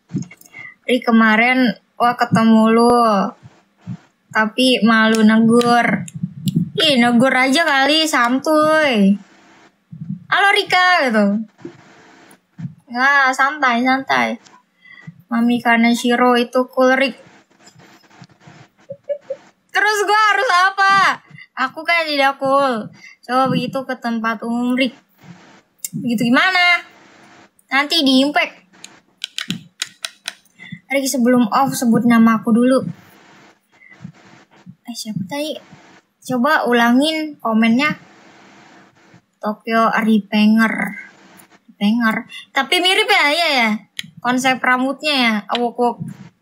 Ri kemarin wah ketemu lu, tapi malu negur. Ih, negur aja kali, santuy. Halo Rika gitu. Nggak, santai. Mami Kaneshiro itu cool, Rik. Terus gue harus apa? Aku kan tidak cool. Coba begitu ke tempat umum, Rik. Begitu gimana? Nanti di impact. Rik, sebelum off sebut nama aku dulu. Siapa tadi? Coba ulangin komennya. Tokyo Repanger. Tapi mirip ya. Konsep rambutnya ya. Awok.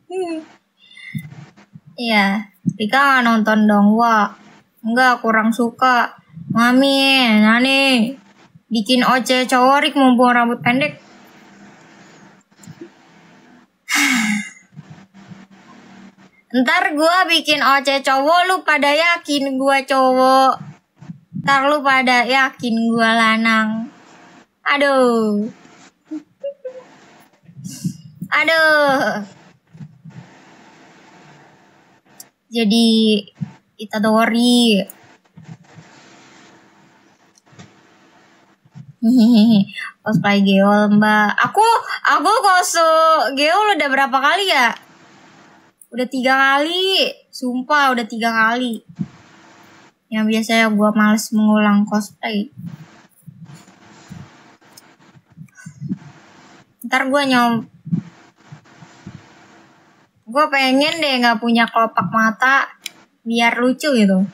Iya. Rika gak nonton dong. Wah. Enggak, kurang suka. Mami, Nani. Bikin oce cowok Rik mumpung rambut pendek. Ntar gue bikin oce cowok, lu pada yakin gue cowok. Ntar lu pada yakin gue lanang. Aduh. Jadi Itadori. Cosplay Geol, Mbak. Aku cosplay Geol udah berapa kali ya? Udah 3 kali. Sumpah udah 3 kali. Yang biasanya gue males mengulang cosplay. Ntar gue pengen deh gak punya kelopak mata. Biar lucu gitu.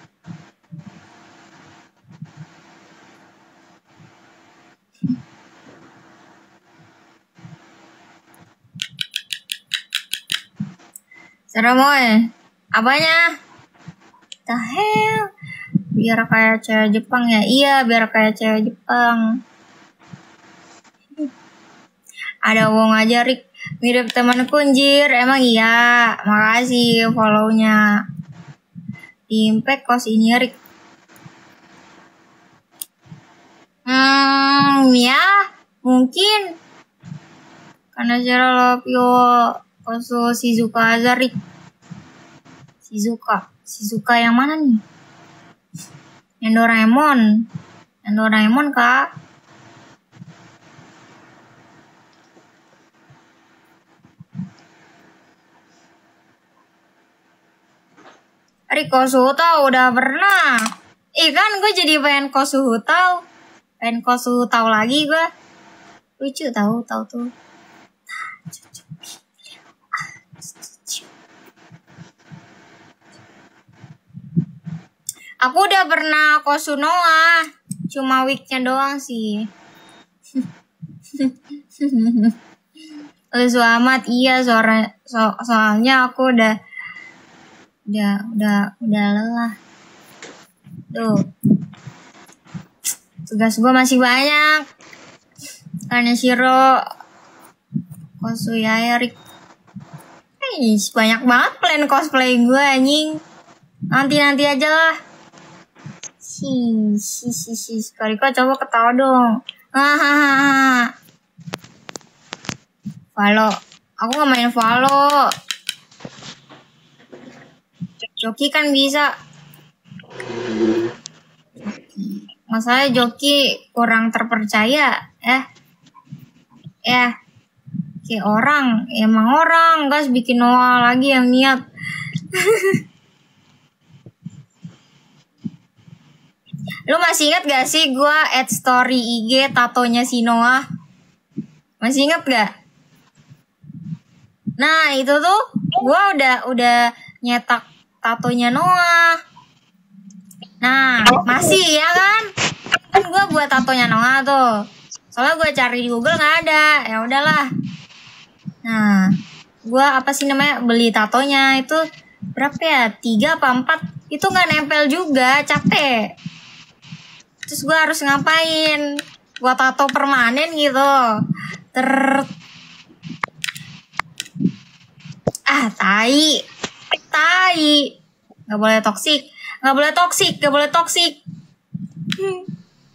Serem woy. Apanya? The hell? Biar kayak cewek Jepang ya? Iya, biar kayak cewek Jepang. Ada wong aja, Rik. Mirip temanku anjir. Emang iya. Makasih follow-nya. Di impact kos ini, Rik. Ya. Mungkin. Karena cara love yo. Koso Shizuka aja, Rik. Shizuka yang mana nih? Yang Doraemon, Kak. Rik, Kosuhutau udah pernah. Kan gue jadi pengen Kosuhutau. Pengen Kosuhutau lagi gue. Lucu tahu tuh. Aku udah pernah Kosunoha. Cuma weeknya doang sih. Lucu amat. Iya, soalnya aku udah lelah. Tuh. Tugas gue masih banyak. Kaneshiro Kosuya Rik. Banyak banget plan cosplay gue anjing. Nanti aja lah. Kariko coba ketawa dong. Follow. Aku gak main follow. Joki kan bisa. Masalahnya Joki kurang terpercaya. Kayak orang. Emang orang. Guys bikin Noah lagi yang niat. Lu masih ingat gak sih gue add story IG tatonya si Noah? Masih ingat gak? Nah itu tuh gue udah nyetak tatonya Noah. Nah masih ya kan? Kan gue buat tatonya Noah tuh. Soalnya gue cari di Google nggak ada. Ya udahlah. Nah gue beli tatonya itu berapa ya? 3 apa 4? Itu nggak nempel juga, capek. Terus gue harus ngapain? Gue tato permanen gitu. Tai. Gak boleh toksik.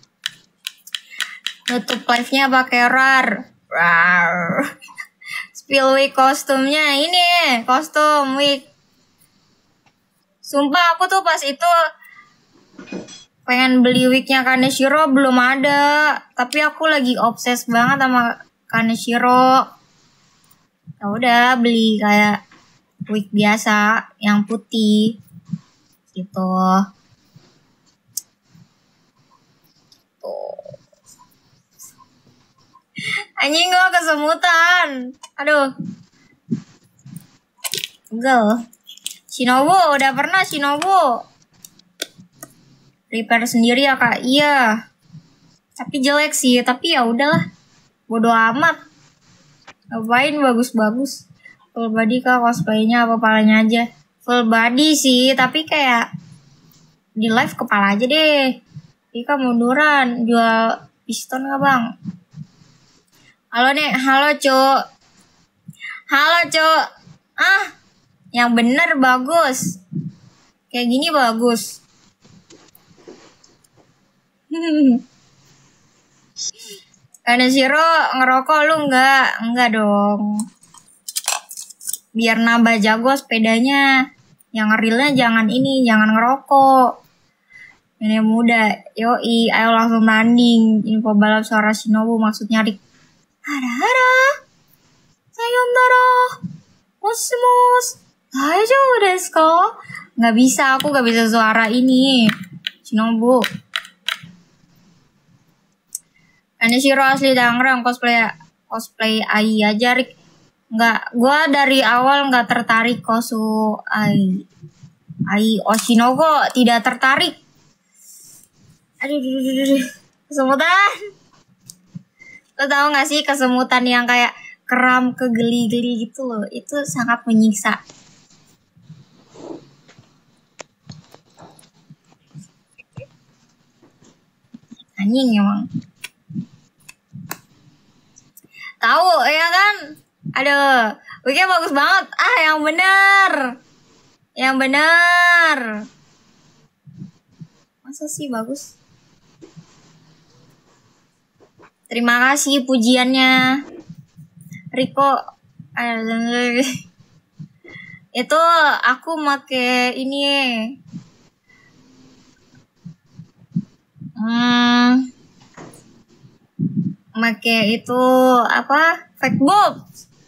Nutup live-nya pakai rar. Feel week kostumnya ini, kostum week. Sumpah aku tuh pas itu pengen beli wignya Kaneshiro belum ada, tapi aku lagi obses banget sama Kaneshiro. Ya udah beli kayak wig biasa yang putih gitu. Tuh. Anjing gua kesemutan. Aduh. Pegel. Shinobu udah pernah Shinobu. Repair sendiri ya Kak. Iya. Tapi jelek sih, tapi ya udahlah. Bodoh amat. Ngapain bagus-bagus. Full body Kak, cosplaynya apa kepalanya aja. Full body sih, tapi kayak di live kepala aja deh. Ika munduran, jual piston gak bang? Halo nek, halo cuk. Halo cuk. Ah, yang bener bagus. Kayak gini bagus. Kaneshiro ngerokok lu enggak? Enggak dong. Biar nambah jago sepedanya. Yang realnya jangan ini, jangan ngerokok. Ini muda. Yoi, ayo langsung tanding. Info balap suara Shinobu maksudnya Rick. Hara-hara. Sayonara. Mos-mos. Daijoubu desu ka? Nggak bisa, aku nggak bisa suara ini. Shinobu. Kaneshiro asli Tangerang, cosplay Ai aja, Rick. Nggak, gua dari awal nggak tertarik kosu Ai. Oshinogo tidak tertarik. Aduh. Kesemutan. Lo tau gak sih kesemutan yang kayak kram kegeli-geli gitu loh. Itu sangat menyiksa. Anjing emang. Tahu ya kan? Aduh, wignya bagus banget. Ah, yang bener. Yang bener. Masa sih bagus? Terima kasih pujiannya. Riko. Itu aku make ini. Make itu apa? Fake bob.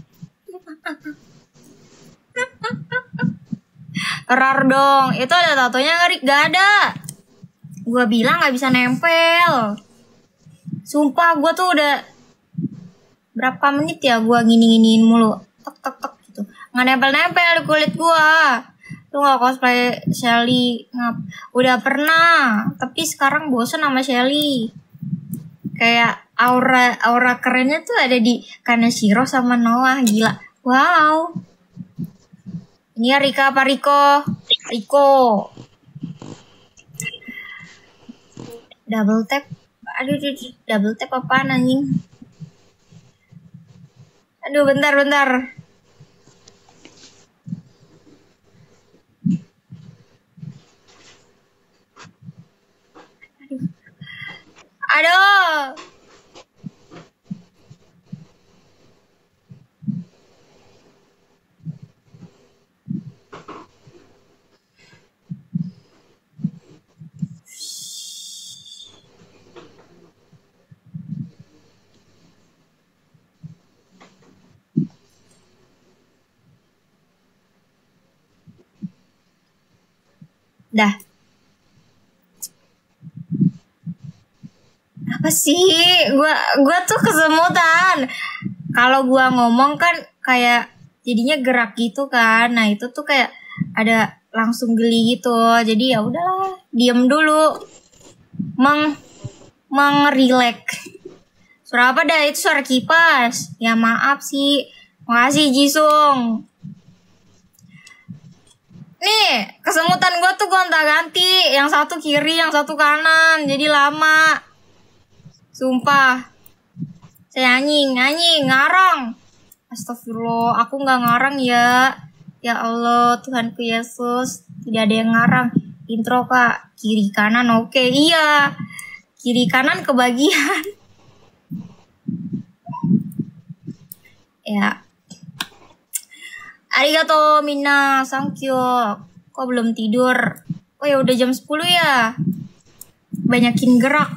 Rar dong. Itu ada tatonya nggak, Rik? Gak ada. Gua bilang nggak bisa nempel. Sumpah gue tuh udah berapa menit ya gue gini-giniin mulu. Tek gitu. Nggak nempel-nempel di kulit gue. Lu gak cosplay Shelly. Udah pernah. Tapi sekarang bosen sama Shelly. Kayak aura kerennya tuh ada di Kaneshiro sama Noah. Gila. Wow. Ini ya Rika apa Riko? Riko. Double tap. Aduh, double tap apaan anjing? Aduh, bentar. Aduh. Dah. Apa sih? Gua tuh kesemutan. Kalau gua ngomong kan kayak jadinya gerak gitu kan. Nah, itu tuh kayak ada langsung geli gitu. Jadi ya udahlah, diem dulu. Relax. Suara apa dah? Itu suara kipas. Ya maaf sih. Makasih Jisung. Nih, kesemutan gue tuh gonta-ganti. Yang satu kiri, yang satu kanan. Jadi lama. Sumpah. Saya anjing, ngarang. Astagfirullah, aku gak ngarang ya. Ya Allah, Tuhanku Yesus. Tidak ada yang ngarang. Intro kak, kiri kanan oke. Iya. Kiri kanan kebagian. Ya. Arigato minna, thank you. Kok belum tidur? Oh ya udah jam 10 ya. Banyakin gerak.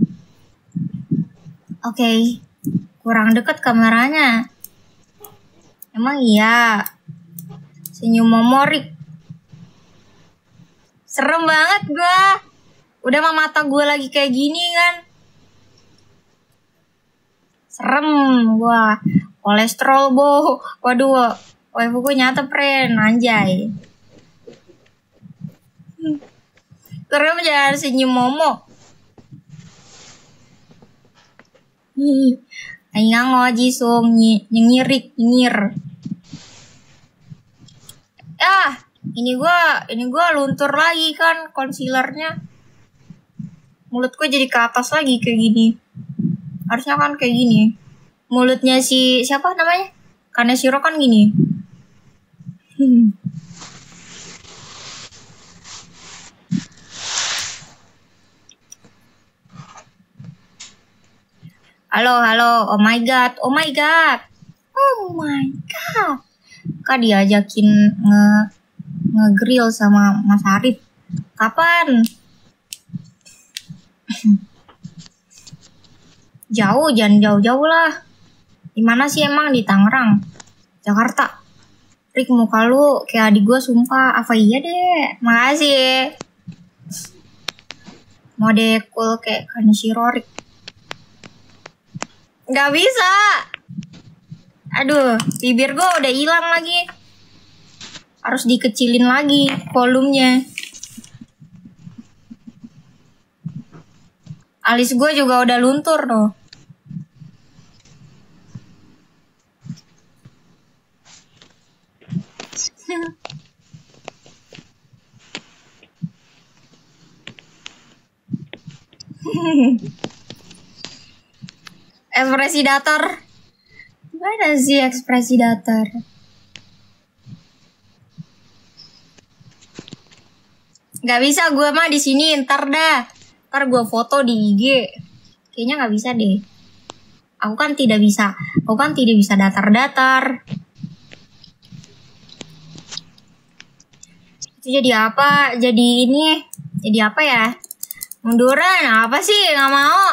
Oke. Kurang dekat kameranya. Emang iya. Senyum momorik. Serem banget gua. Udah mah mata gua lagi kayak gini kan. Serem gua. Kolesterol bo. Waduh. Waifu gue nyata pren. Anjay. Serem jangan senyum momo. Aing ngoji sung nyengirik nyengir. Ini gua luntur lagi kan concealernya. Mulut gue jadi ke atas lagi kayak gini. Harusnya kan kayak gini. Mulutnya si siapa namanya? Kaneshiro kan gini. Halo. Oh my god. Kak diajakin nge-grill sama Mas Arif. Kapan? Jangan jauh-jauh lah. Dimana sih emang? Di Tangerang, Jakarta. Rik, muka lu kayak adik gue sumpah. Apa iya deh? Makasih. Mode cool kayak Kaneshiro Rik. Gak bisa. Aduh, bibir gue udah hilang lagi. Harus dikecilin lagi volumenya. Alis gue juga udah luntur tuh. Ekspresi datar. Gimana sih ekspresi datar? Gak bisa gue mah di sini, ntar gue foto di IG. Kayaknya gak bisa deh. Aku kan tidak bisa datar-datar. Itu jadi apa? Jadi apa ya? Munduran, apa sih? Gak mau.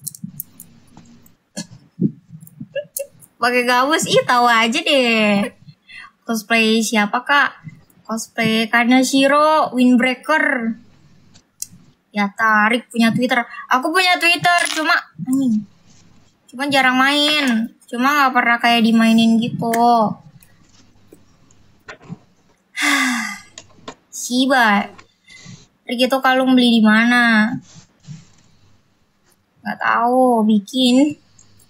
Pakai gabus, tahu aja deh. Cosplay siapa kak? Cosplay Kaneshiro Windbreaker. Ya tarik punya Twitter. Aku punya Twitter, cuma jarang main. Cuma nggak pernah kayak dimainin gitu. Shiba. Rik itu kalung beli di mana? Nggak tahu, bikin.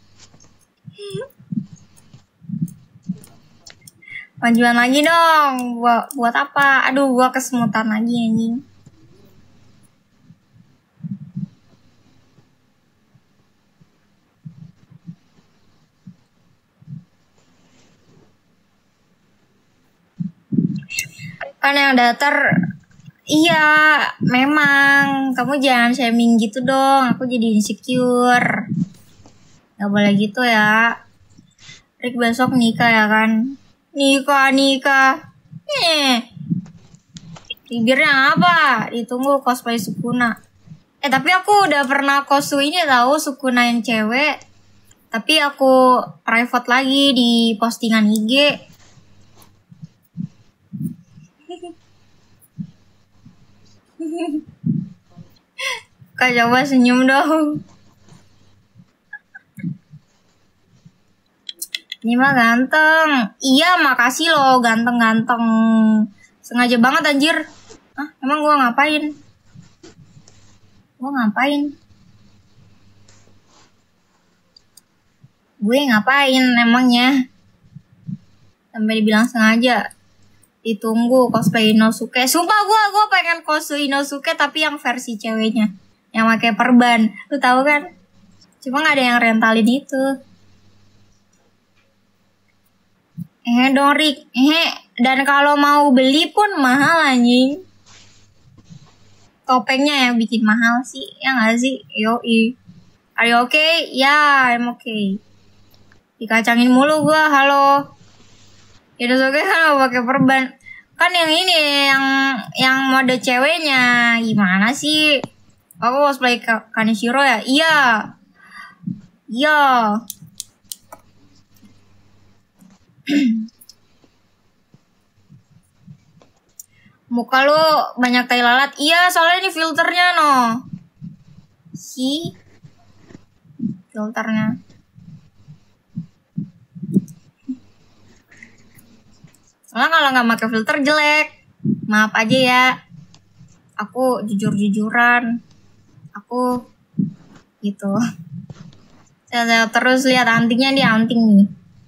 Majuan lagi dong. Buat apa? Aduh, gua kesemutan lagi anjing. Kan yang datar. Iya, memang. Kamu jangan shaming gitu dong. Aku jadi insecure. Gak boleh gitu ya. Rik besok nikah ya kan? Nikah. Bibirnya apa? Ditunggu cosplay Sukuna. Tapi aku udah pernah cosplay ini tahu Sukuna yang cewek. Tapi aku private lagi di postingan IG. Kak coba senyum dong. Ini mah ganteng. Iya, makasih loh ganteng-ganteng. Sengaja banget anjir. Emang gua ngapain? Gue ngapain emangnya? Sampai dibilang sengaja. Ditunggu cosplay Inosuke. Sumpah gue pengen cosplay Inosuke tapi yang versi ceweknya. Yang pakai perban. Lu tahu kan? Cuma gak ada yang rentalin itu. Dong Rik. Dan kalau mau beli pun mahal anjing. Topengnya yang bikin mahal sih. Ya gak sih? Yoi. Are you okay? Ya, I'm okay. Dikacangin mulu gue. Halo. Inosuke kan gak pakai perban. Kan yang ini yang mode ceweknya. Gimana sih? Aku cosplay Kaneshiro ya? Iya. Iya. Muka lu banyak tai lalat. Iya, soalnya ini filternya no. Si filternya. Soalnya kalau nggak pakai filter jelek. Maaf aja ya. Aku jujur-jujuran. Aku gitu. Saya terus lihat antingnya, dia anting nih.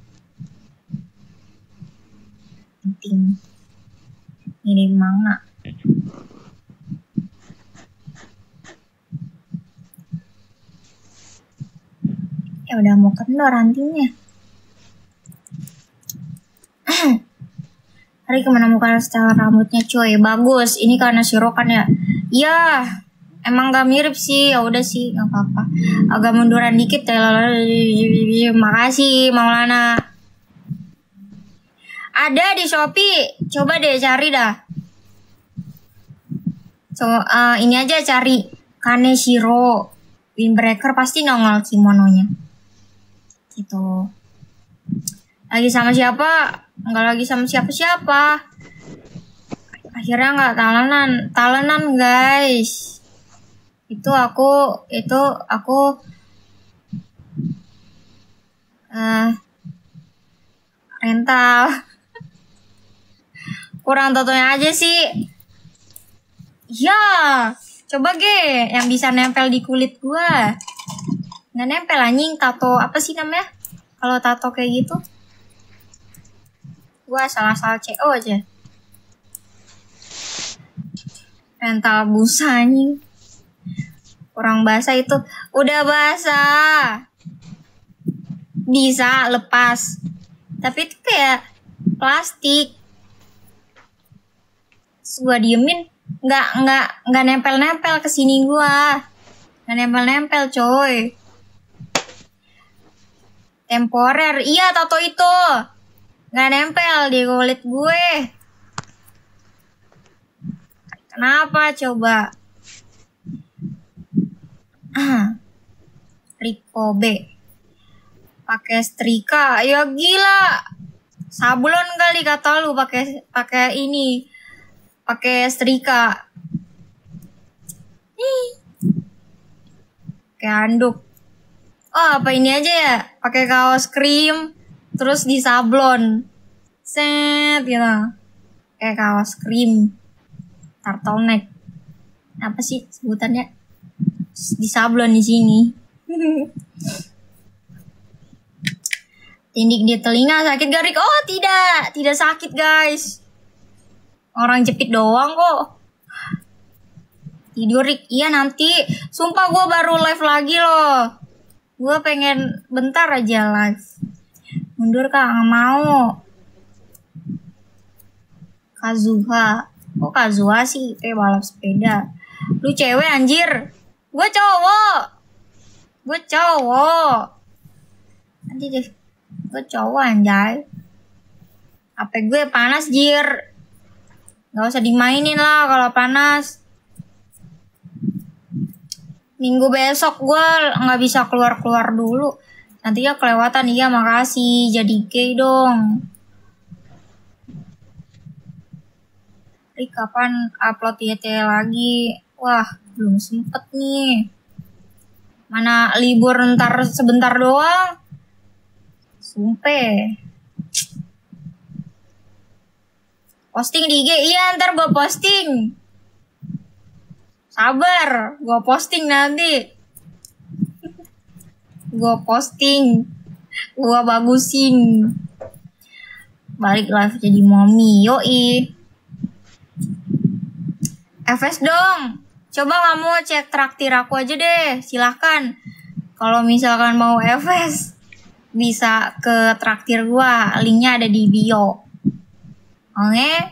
Anting. Ini mana? Ya udah mau kendor antingnya. Hari kemana muka setelah rambutnya cuy, bagus. Ini karena Shiro kan ya. Iya, emang gak mirip sih. Ya udah sih, nggak apa-apa. Agak munduran dikit ya. Makasih Maulana. Ada di Shopee. Coba deh cari dah. Ini aja cari Kaneshiro Windbreaker, pasti nongol kimononya. Gitu. Lagi sama siapa? Nggak lagi sama siapa-siapa. Akhirnya nggak talenan guys. Itu aku rental. Kurang tatonya aja sih. Ya, coba ge yang bisa nempel di kulit gua. Nggak nempel anjing, tato apa sih namanya? Kalau tato kayak gitu. Gua salah-salah CO aja. Rental busa anjing. Kurang basah itu. Udah basah. Bisa lepas. Tapi itu kayak plastik. Terus gua diemin, nggak nempel-nempel ke sini gua. Nggak nempel-nempel, coy. Temporer. Iya, tato itu. Nggak nempel di kulit gue. Kenapa coba? Rico B. Pakai setrika. Ya gila. Sablon kali kata lu pakai ini. Pakai setrika. Kayak handuk. Oh, apa ini aja ya? Pakai kaos krim. Terus di sablon, set gitu, kayak kaos krim, turtleneck, apa sih sebutannya? Di sablon di sini. Tindik di telinga sakit garik? Oh tidak sakit guys. Orang jepit doang kok. Tidur Rik, iya nanti. Sumpah gue baru live lagi loh. Gue pengen bentar aja live. Mundur kak, nggak mau. Kazuha. Kok Kazuha sih? Kayak balap sepeda. Lu cewek anjir. Gue cowok. Nanti deh. Gue cowok anjay. HP gue panas jir. Gak usah dimainin lah kalau panas. Minggu besok gue gak bisa keluar-keluar dulu. Nantinya kelewatan. Iya makasih. Jadi gay dong. Rik kapan upload YT lagi? Wah belum sempet nih. Mana libur ntar sebentar doang. Sumpah. Posting di IG. Iya ntar gue posting. Sabar. Gue posting nanti. Gue posting, gue bagusin. Balik live jadi mommy, yoi. FS dong. Coba kamu cek traktir aku aja deh, silahkan. Kalau misalkan mau FS, bisa ke traktir gue. Linknya ada di bio. Oke.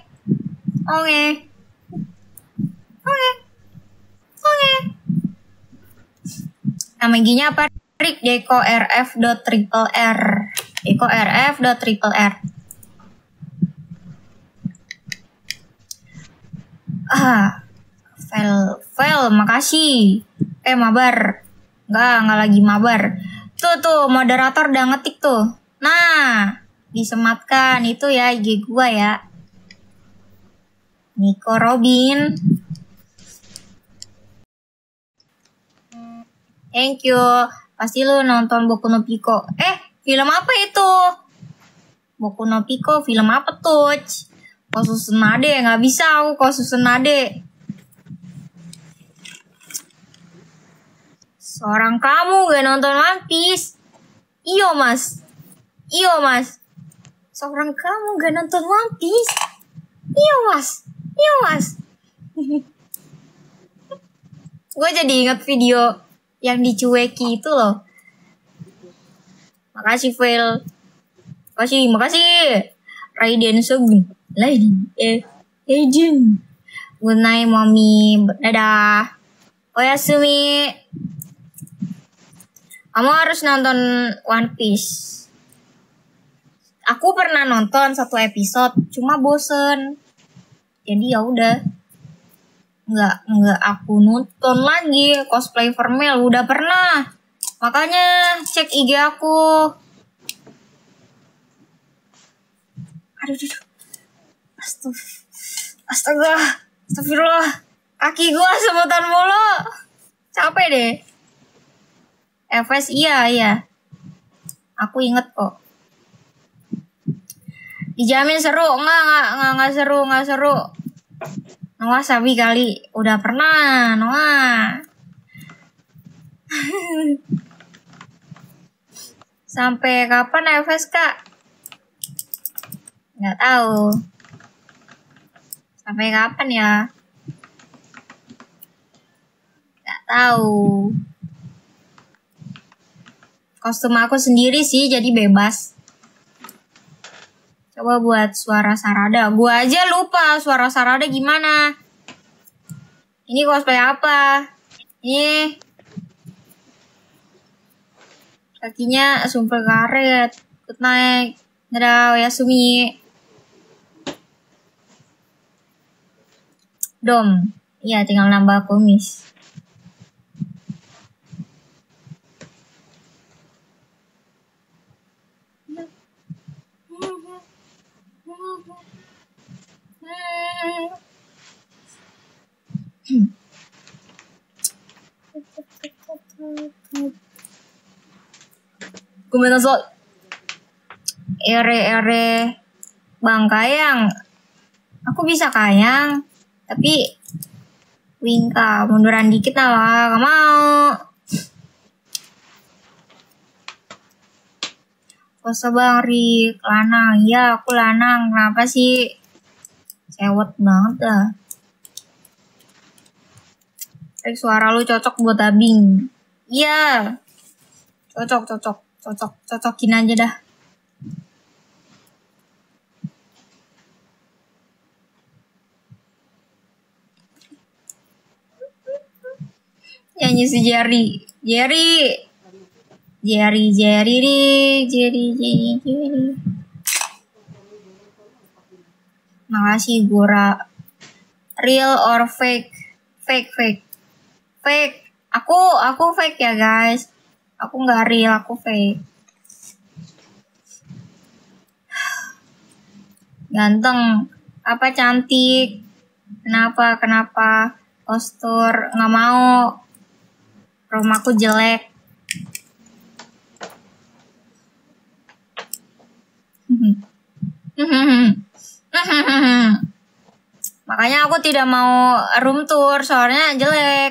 Nama IG-nya apa? Rik Deko RF.RR. Fail, makasih. Mabar. Enggak lagi mabar. Tuh, moderator udah ngetik tuh. Nah, disematkan itu ya IG gua ya. Nico Robin. Thank you. Pasti lu nonton Boku no Pico. Film apa itu? Boku no Pico, film apa tuh? Kosusenade, nggak bisa aku Kosusenade. Seorang kamu gak nonton One Piece? Iyo mas. Seorang kamu gak nonton One Piece? Iyo mas. Gue jadi inget video yang dicueki itu loh. Makasih Phil. Makasih. Raiden Shogun. Legend. Good night mommy. Dadah. Oyasumi. Kamu harus nonton One Piece. Aku pernah nonton 1 episode, cuma bosen. Jadi ya udah. Nggak aku nonton lagi. Cosplay Vermel udah pernah. Makanya cek IG aku. Aduh. Astagfirullah. Kaki gua semutan mulu. Capek deh. FS iya. Aku inget kok. Dijamin seru. Enggak seru. Noah sabi kali. Udah pernah Noah. Sampai kapan FS kak? Nggak tahu. Sampai kapan ya? Nggak tahu. Kostum aku sendiri sih, jadi bebas. Coba buat suara Sarada. Gua aja lupa suara Sarada gimana. Ini cosplay apa? Ini kakinya sumpel karet. Good night. Dadah, Oyasumi. Dom. Iya, tinggal nambah kumis. Gomenasai. Ere Bang Kayang. Aku bisa Kayang, tapi Wingka munduran dikit lah, gak mau. Kosa Bang Rik, lanang. Iya, aku lanang. Kenapa sih? Cewek banget dah. Rik, suara lu cocok buat dubbing. Iya. Cocokin aja dah. Nyanyi si Jerry. Makasih Gora. Real or fake? Fake. Aku fake ya guys. Aku nggak real, aku fake. Ganteng. Apa cantik? Kenapa? Postur nggak mau. Rumahku jelek. Makanya aku tidak mau room tour soalnya jelek.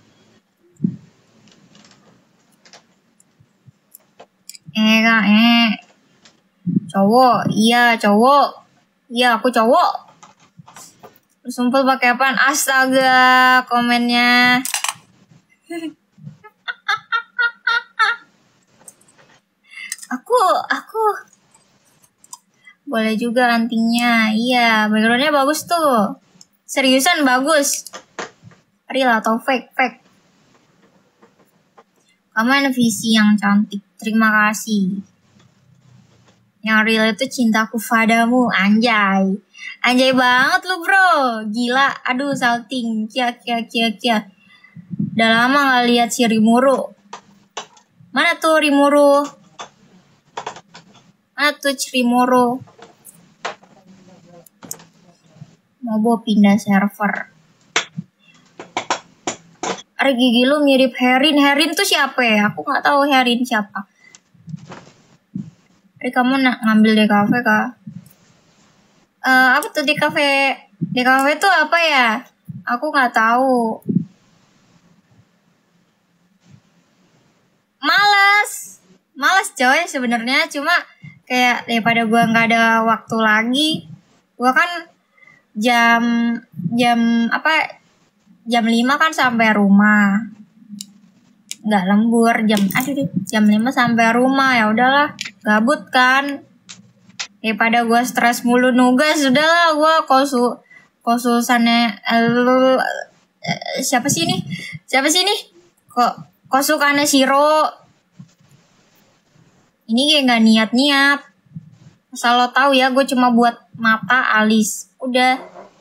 Cowok. Iya aku cowok. Sumpel pakai apaan? Astaga, komennya. Aku boleh juga antingnya. Iya, backgroundnya bagus tuh. Seriusan bagus. Real atau fake? Kamu NPC yang cantik. Terima kasih. Yang real itu cintaku padamu. Anjay. Anjay banget lu bro. Gila. Aduh salting. Kia. Udah lama gak lihat si Rimuru. Mana tuh Rimuru? Mana tuh Rimuru? Mau pindah server. Gigi lu mirip Herin. Herin tuh siapa ya? Aku gak tahu Herin siapa. Kamu ngambil DKV kah? Apa tuh DKV? DKV tuh apa ya? Aku nggak tahu. Males coy sebenarnya, cuma kayak daripada gue nggak ada waktu lagi, gue kan jam 5 kan sampai rumah, nggak lembur jam 5 sampai rumah, ya udahlah gabut kan, daripada gue stres mulu nugas, udahlah gue kosusannya siapa sih nih kosukannya Siro ini kayak nggak niat asal lo tahu ya, gue cuma buat mata alis udah,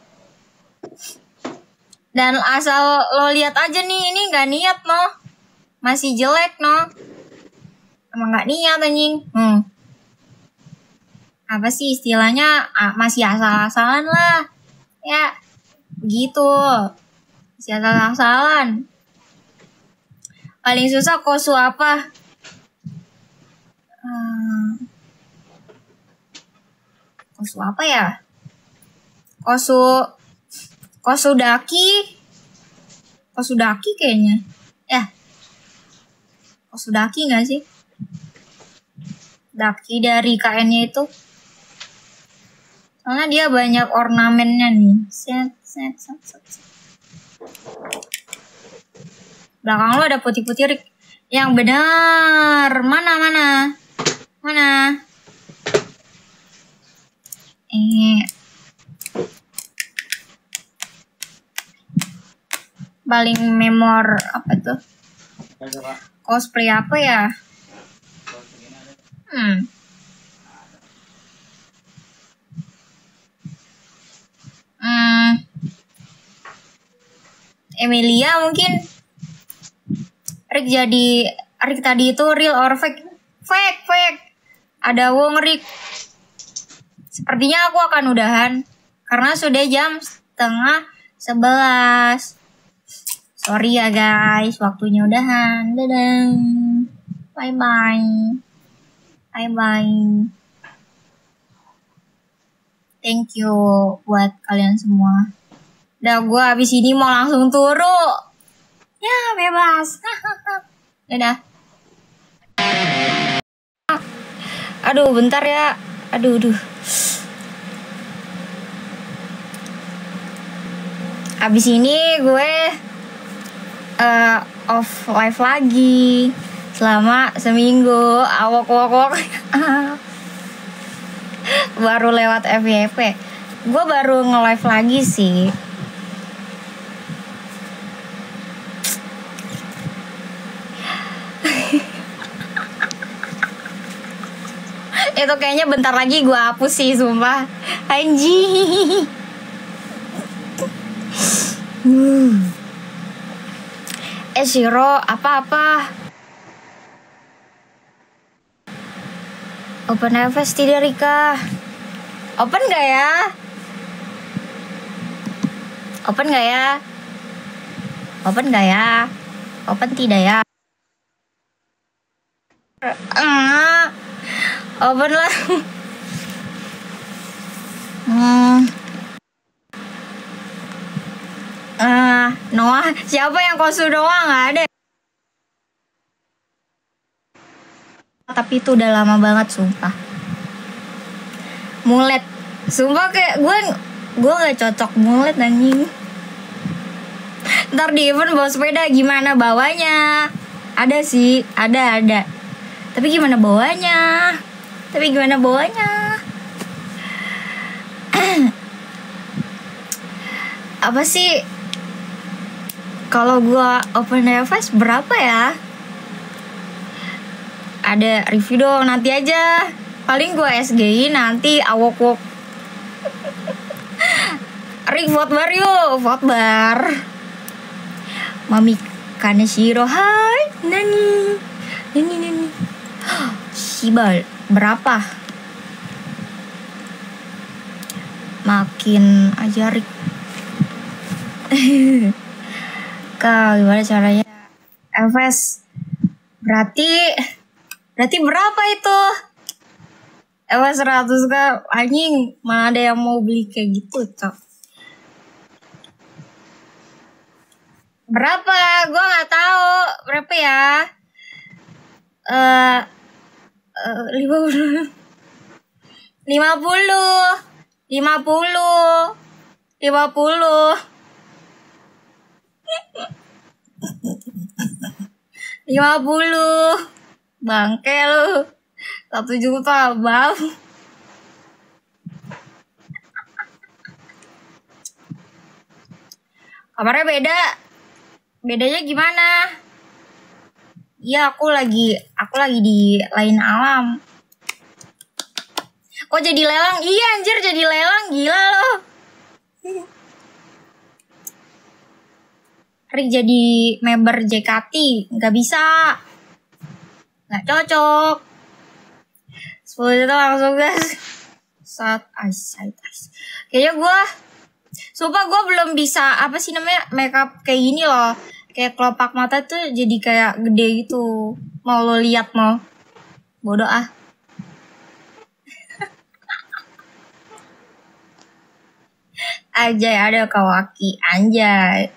dan asal lo lihat aja nih, ini nggak niat no, masih jelek no, emang nggak niat anjing. Apa sih istilahnya, masih asal-asalan lah ya gitu, masih asal-asalan. Paling susah kosu apa? Kosu apa ya? Kosu daki kayaknya ya, kosu daki nggak sih? Daki dari KN-nya itu, soalnya dia banyak ornamennya nih. Set. Belakang lo ada putih-putih, Rik. Yang benar. Mana? Paling memor apa tuh? Cosplay apa ya? Emilia mungkin. Rick tadi itu real or fake? Fake. Ada Wong Rick. Sepertinya aku akan udahan karena sudah jam 10:30. Sorry ya guys, waktunya udahan. Dadah. Bye. Thank you buat kalian semua. Udah, gue abis ini mau langsung turu. Ya, bebas. Dadah. Aduh, bentar ya. Aduh. Abis ini gue off live lagi selama seminggu. Awok. Baru lewat FYP. Gue baru nge-live lagi sih. Itu kayaknya bentar lagi gue hapus sih, sumpah. Anjing. Shiro, apa? Open FS tidak, Rika? Open gak ya? Open tidak ya? Open lah. Noah, siapa yang kosu doang? Nggak ada. Tapi itu udah lama banget, sumpah. Mulet, sumpah kayak gue nggak cocok mulet anjing. Ntar di event bawa sepeda gimana bawanya? Ada sih, ada. Tapi gimana bawanya? Apa sih? Kalau gua open request berapa ya? Ada review dong nanti aja. Paling gue SGI nanti awok-wok. Ring vote bar yuk, vote bar. Mami Kaneshiro, hai, nani. Shibal, berapa? Makin ajarik. Kak, gimana caranya? FS. Berarti berapa itu? FS 100 kak, anjing, mana ada yang mau beli kayak gitu, cok. Berapa? Gue nggak tahu berapa ya. 50 bangke lu. 1 juta bang. Kamarnya bedanya gimana? Iya, aku lagi di lain alam. Kok jadi lelang? Iya anjir, jadi lelang, gila loh. Rik jadi member JKT, nggak bisa, nggak cocok. 10 juta langsung guys. Saat ice. Kayaknya sumpah gue belum bisa apa sih namanya makeup kayak gini loh. Kayak kelopak mata tuh jadi kayak gede gitu. Mau lo lihat mau? Bodoh ah. Anjay, ada Kawaki, anjay.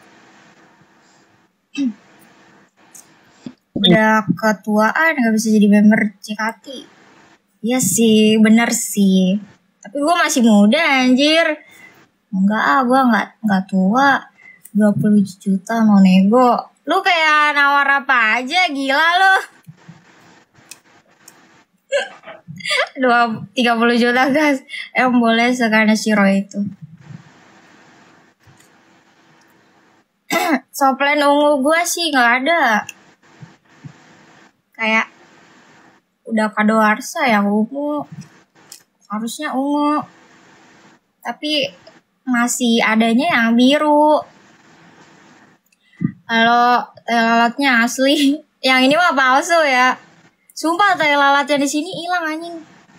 Udah ketuaan gak bisa jadi member JKT. Iya sih, bener sih. Tapi gue masih muda anjir. Enggak ah, gue nggak tua. 20 juta mau nego. Lu kayak nawar apa aja, gila lu. 30 juta guys. Boleh sekalian Shiro itu. Soplen ungu gue sih nggak ada. Kayak udah kadaluarsa ya ungu. Harusnya ungu. Tapi masih adanya yang biru. Kalau tai lalatnya asli, yang ini mah palsu ya. Sumpah tai lalatnya di sini hilang anjing.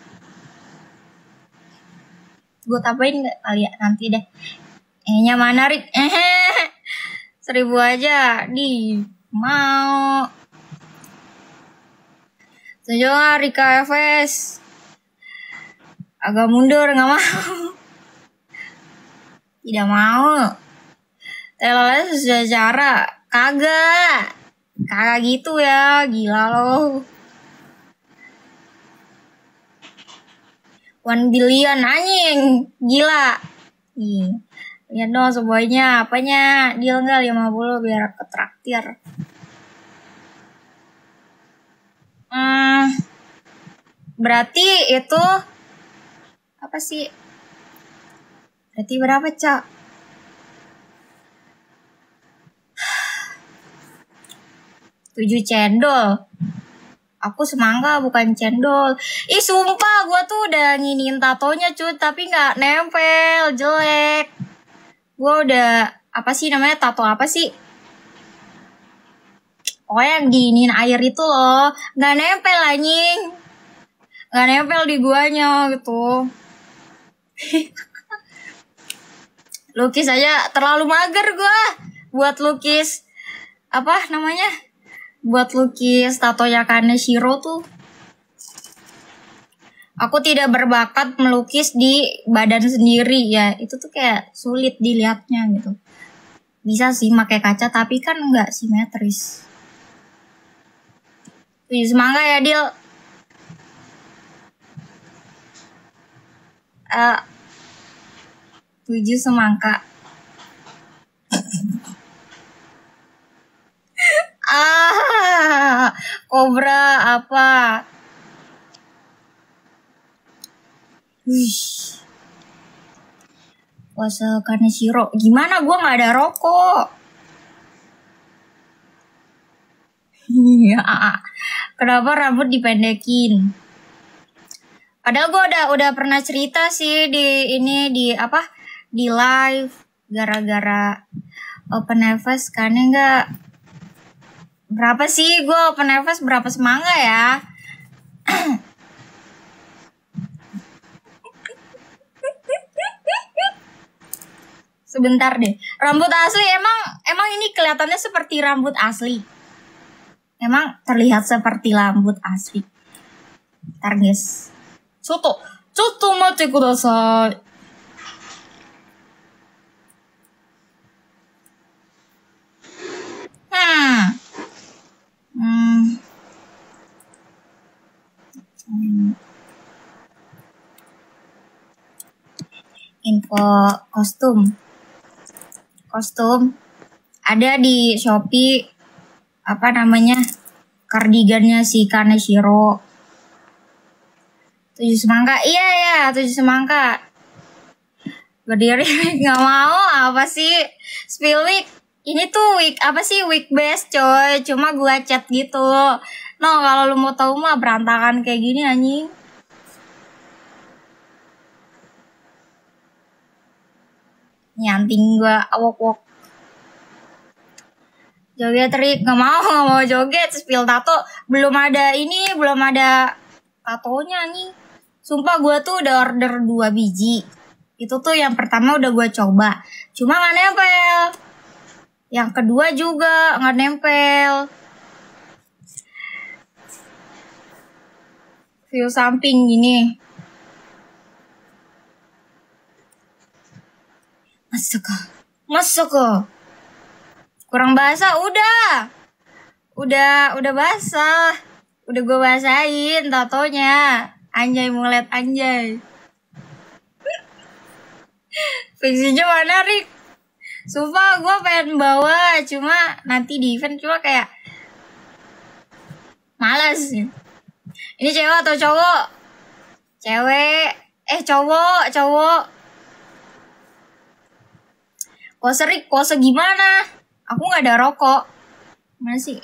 Gue tambahin nggak kali ya nanti deh. Nya mana Rik? 1000 aja di mau. Setuju nggak Rika FS? Agak mundur nggak mau. Tidak mau. Tai lalatnya sudah cara. Kagak gitu ya, gila loh. 1 billion anjing, gila. Nih, lihat dong semuanya, apanya deal nggak 50 biar ketraktir. Berarti itu apa sih? Berarti berapa cak? 7 cendol. Aku semangka bukan cendol. Ih sumpah gue tuh udah nginiin tatonya cuy, tapi gak nempel, jelek. Gue udah apa sih namanya, tato apa sih? Oh yang diinin air itu loh. Gak nempel anjing. Gak nempel di guanya gitu. Lukis aja terlalu mager gue buat lukis apa namanya, buat lukis tatonya Kaneshiro tuh. Aku tidak berbakat melukis di badan sendiri ya, itu tuh kayak sulit dilihatnya gitu. Bisa sih pakai kaca tapi kan nggak simetris. Wih, semangat ya Dil. 7 semangka. Kobra apa? Wih. Puasa Kaneshiro. Gimana gue gak ada rokok? Kenapa rambut dipendekin? Padahal gue udah pernah cerita sih di ini di apa di live gara-gara Open Harvest kan enggak berapa sih gue Open Harvest berapa semangka ya? Sebentar deh. Rambut asli emang ini kelihatannya seperti rambut asli. Emang terlihat seperti rambut asli. Ntar guys. Coto mate kudasai. Info kostum ada di Shopee apa namanya kardigannya si Kaneshiro 7 semangka. Iya ya 7 semangka berdiri. Nggak mau apa sih spill week ini tuh week apa sih week best coy, cuma gua chat gitu. No kalau lu mau tahu mah berantakan kayak gini anjing. Nyanting gua awok-wok joget trik nggak mau joget spill tato belum ada tatonya nih. Sumpah gue tuh udah order 2 biji itu tuh yang pertama udah gue coba cuma nggak nempel, yang kedua juga nggak nempel. View samping gini masuk kurang basah. Udah basah, udah gue basahin tatonya. Anjay mulet anjay. Fiksinya mana Rik? Sumpah gue pengen bawa cuma nanti di event cuma kayak malas. Ini cewek atau cowok? Cewek. Cowok. Pose Rik, pose gimana? Aku nggak ada rokok. Mana sih?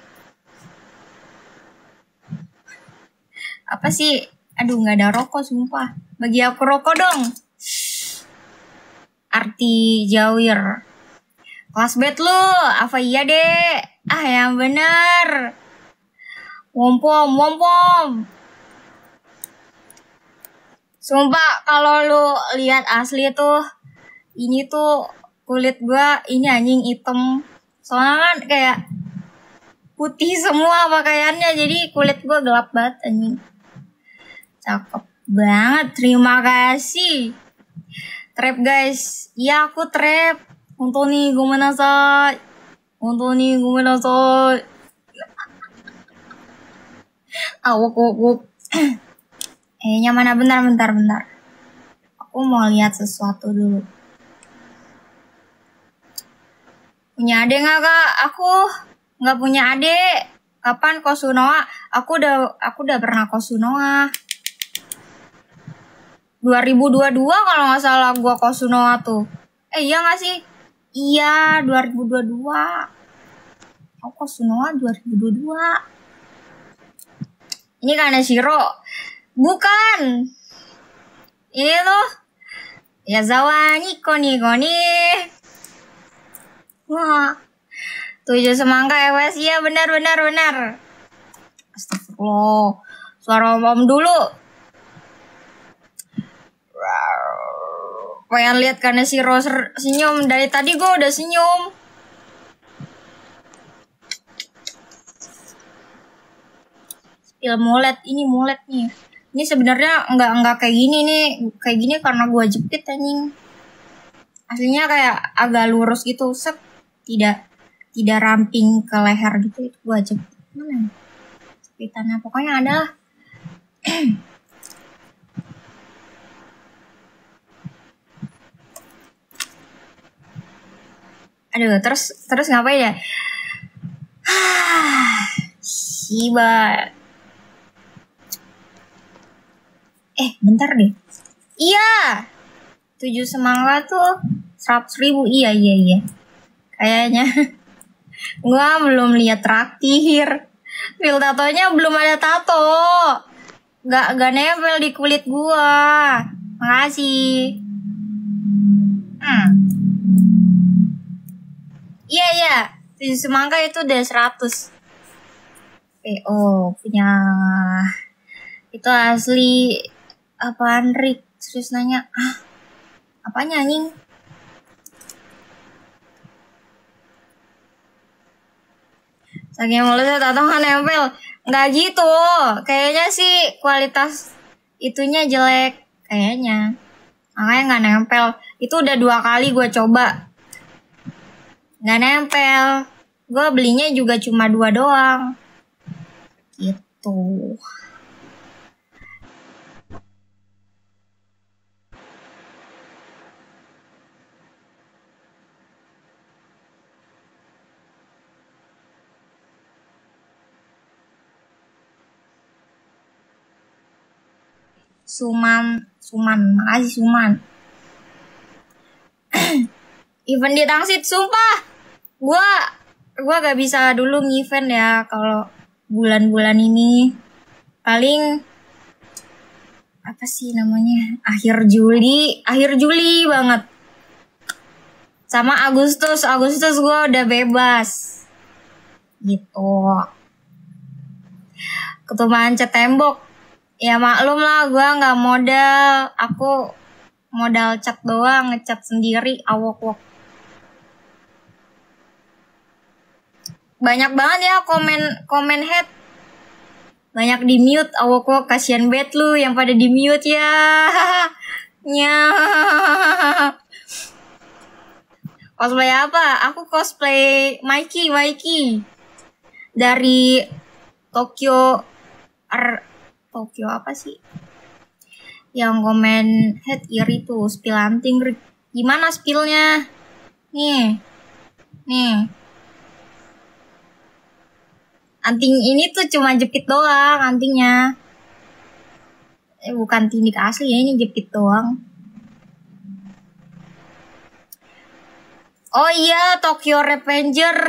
Apa sih? Aduh nggak ada rokok sumpah. Bagi aku rokok dong. Arti Jawir. Kelas bet lu. Apa iya deh? Ah yang bener. Wompom. Sumpah kalau lu lihat asli tuh. Ini tuh kulit gua ini anjing hitam. Soalnya kan kayak putih semua pakaiannya. Jadi kulit gua gelap banget anjing. Cakep banget. Terima kasih. Trap guys. Iya aku trap. Hontoni gomenasai. Awuk. Kayaknya mana bentar. Aku mau lihat sesuatu dulu. Punya adik nggak kak? Aku nggak punya adik. Kapan Kosunoha? Aku udah pernah Kosunoha. 2022 kalau nggak salah gua Kosunoha tuh. Iya nggak sih? Iya 2022. Aku Kosunoha 2022. Ini Kaneshiro. Bukan. Ini tuh Yazawa Niko nih. Wah, 7 semangka EWS. Iya benar. Astagfirullah. Suara om dulu. Pengen lihat karena si Rose senyum. Dari tadi gue udah senyum. Spill mulet. Ini mulet nih. Ini sebenarnya nggak kayak gini nih. Kayak gini karena gue jepit anjing. Aslinya kayak agak lurus gitu. Set. Tidak ramping ke leher gitu. Itu gue jepit. Mana? Jepitannya pokoknya adalah aduh, terus ngapain ya? Shiba. Bentar deh. Iya. 7 semangka tuh 100.000. Iya. Kayaknya. Gua belum lihat traktir. Feel tatonya belum ada tato. Gak nempel di kulit gua. Makasih. Iya. Tujuh semangka itu udah 100. Punya. Itu asli. Apaan Rick? Serius nanya. Apanya anjing? Saking mulusnya tato kan nempel. Nggak gitu. Kayaknya sih kualitas itunya jelek. Kayaknya. Makanya nggak nempel. Itu udah 2 kali gue coba. Nggak nempel. Gue belinya juga cuma 2 doang. Gitu. Suman, makasih Suman. Event di Tangsit, sumpah. Gua gak bisa dulu nge-event ya kalau bulan-bulan ini. Paling apa sih namanya? Akhir Juli banget. Sama Agustus gua udah bebas. Gitu. Ketumaan cat tembok. Ya maklum lah, gue nggak modal. Aku modal cat doang, ngecat sendiri, awok-wok. Banyak banget ya komen hate. Banyak di mute, awok-wok. Kasian bet lu yang pada di mute ya. Cosplay apa? Aku cosplay Mikey. Dari Tokyo apa sih? Yang komen head iri tuh, spill anting. Gimana spillnya? Nih. Anting ini tuh cuma jepit doang antingnya. Bukan tindik asli ya, ini jepit doang. Oh iya, Tokyo Revenger.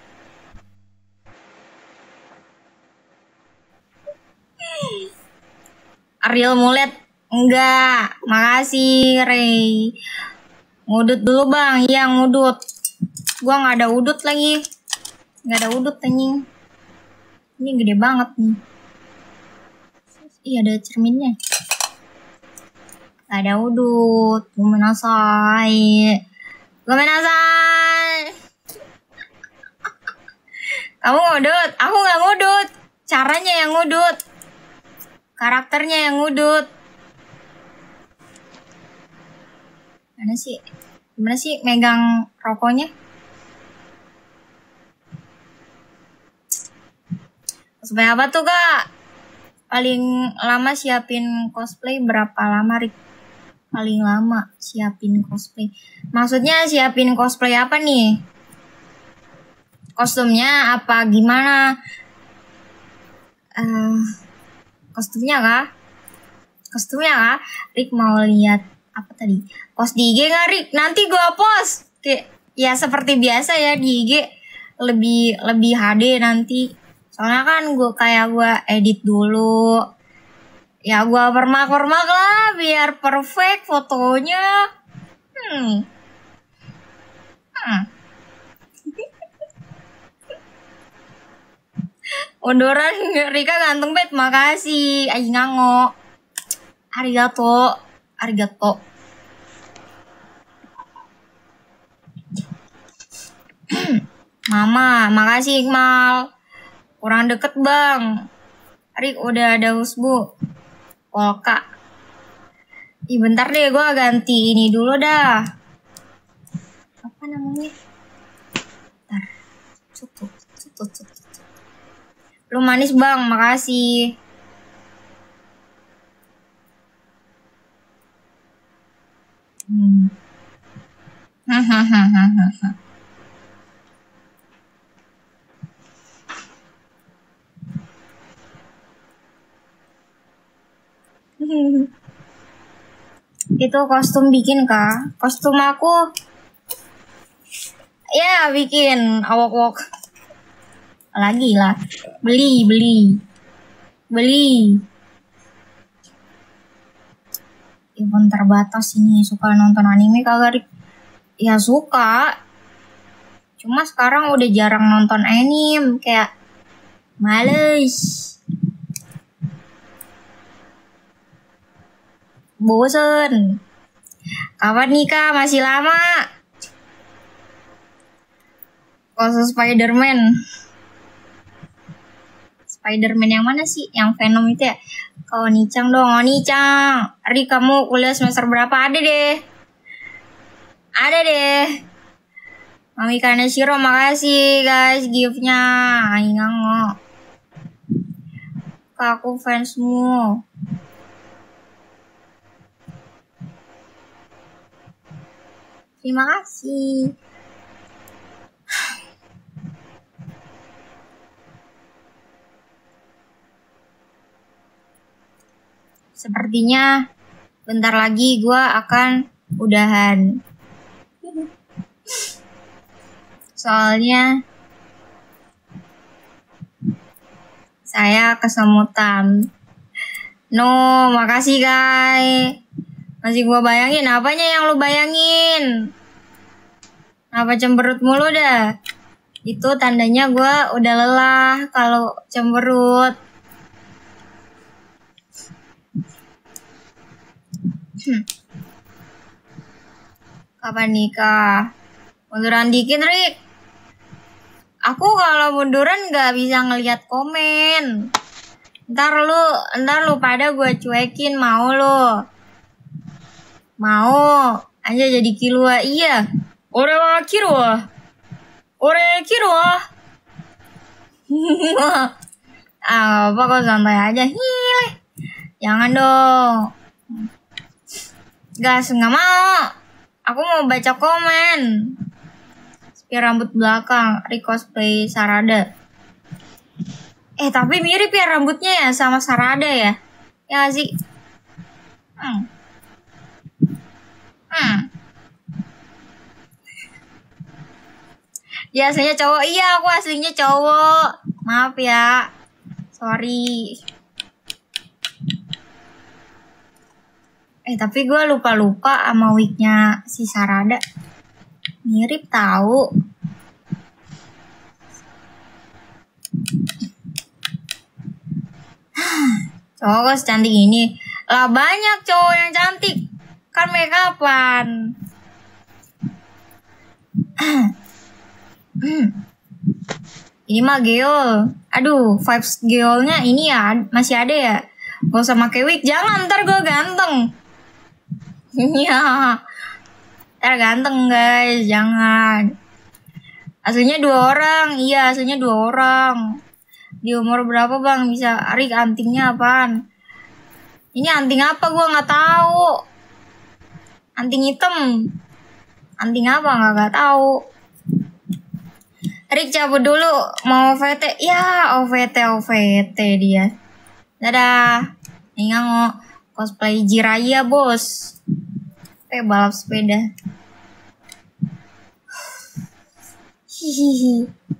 Ariel Mulet enggak, makasih Ray. Ngudut dulu bang, iya ngudut. Gua nggak ada udut lagi, nggak ada udut anjing. Ini gede banget nih. Iya ada cerminnya. Gak ada udut. Gomenasai. Kamu ngudut, aku nggak ngudut. Caranya yang ngudut. Karakternya yang ngudut. Gimana sih megang rokoknya? Cosplay apa tuh kak? Paling lama siapin cosplay berapa lama Rik? Paling lama siapin cosplay. Maksudnya siapin cosplay apa nih? Kostumnya apa gimana? Kostumnya kah? Rik mau lihat apa tadi? Post di IG nggak Rik? Nanti gua post. Ya seperti biasa ya di IG lebih HD nanti. Soalnya kan gue edit dulu. Ya gue permak lah biar perfect fotonya. Odoran Rika ganteng bet, makasih. Aji ngango. Arigato. Mama, makasih Iqmal. Kurang deket bang. Rik udah ada husbu. Polka. Bentar deh gue ganti ini dulu dah. Apa namanya? Bentar. Cutut. Lu manis bang, makasih. Itu kostum bikin kah? Kostum aku ya bikin awok-wok lagi lah. Beli event terbatas ini. Suka nonton anime kagak, Rik? Ya suka. Cuma sekarang udah jarang nonton anime, kayak males. Bosen. Kapan nikah? Masih lama. Khusus Spider-Man. Spider-Man yang mana sih? Yang Venom itu ya? Kau Nicang dong. Oh Nicang. Ri, kamu kuliah semester berapa? Ada deh. Ada deh. Mami Kaneshiro, makasih guys gift-nya. Aingango. Aku fansmu. Terima kasih. Sepertinya bentar lagi gue akan udahan. Soalnya saya kesemutan. No, makasih guys. Masih gue bayangin, apanya yang lu bayangin? Apa cemberut mulu dah? Itu tandanya gue udah lelah kalau cemberut. Kapan nikah? Munduran dikit, Rik. Aku kalau munduran gak bisa ngeliat komen. Ntar lu pada gue cuekin, mau lu? Mau? Aja jadi kilua, iya. Ore wa kirua. Ore kirua. Apa kok santai aja. Hile. Jangan dong. Gas, nggak mau. Aku mau baca komen. Spiar rambut belakang, recosplay Sarada. Tapi mirip ya rambutnya ya sama Sarada ya. Ya gak sih? Dia aslinya cowok. Iya, aku aslinya cowok. Maaf ya. Sorry. Tapi gue lupa sama wignya si Sarada. Mirip tahu. Cowok secantik ini. Lah banyak cowok yang cantik. Kan make upan. Ini mah geol. Aduh, vibes geolnya ini ya masih ada ya. Gak usah pakai wig. Jangan, ntar gue ganteng. Iya. Ntar ganteng guys, jangan. Aslinya 2 orang. Iya, aslinya 2 orang. Di umur berapa bang bisa? Rik, antingnya apaan? Ini anting apa? Gue nggak tahu. Anting hitam. Anting apa? Nggak tahu. Rik cabut dulu. Mau OVT? Ya, OVT dia. Dadah. Ingat cosplay Jiraiya bos. Balap sepeda. Hihihi.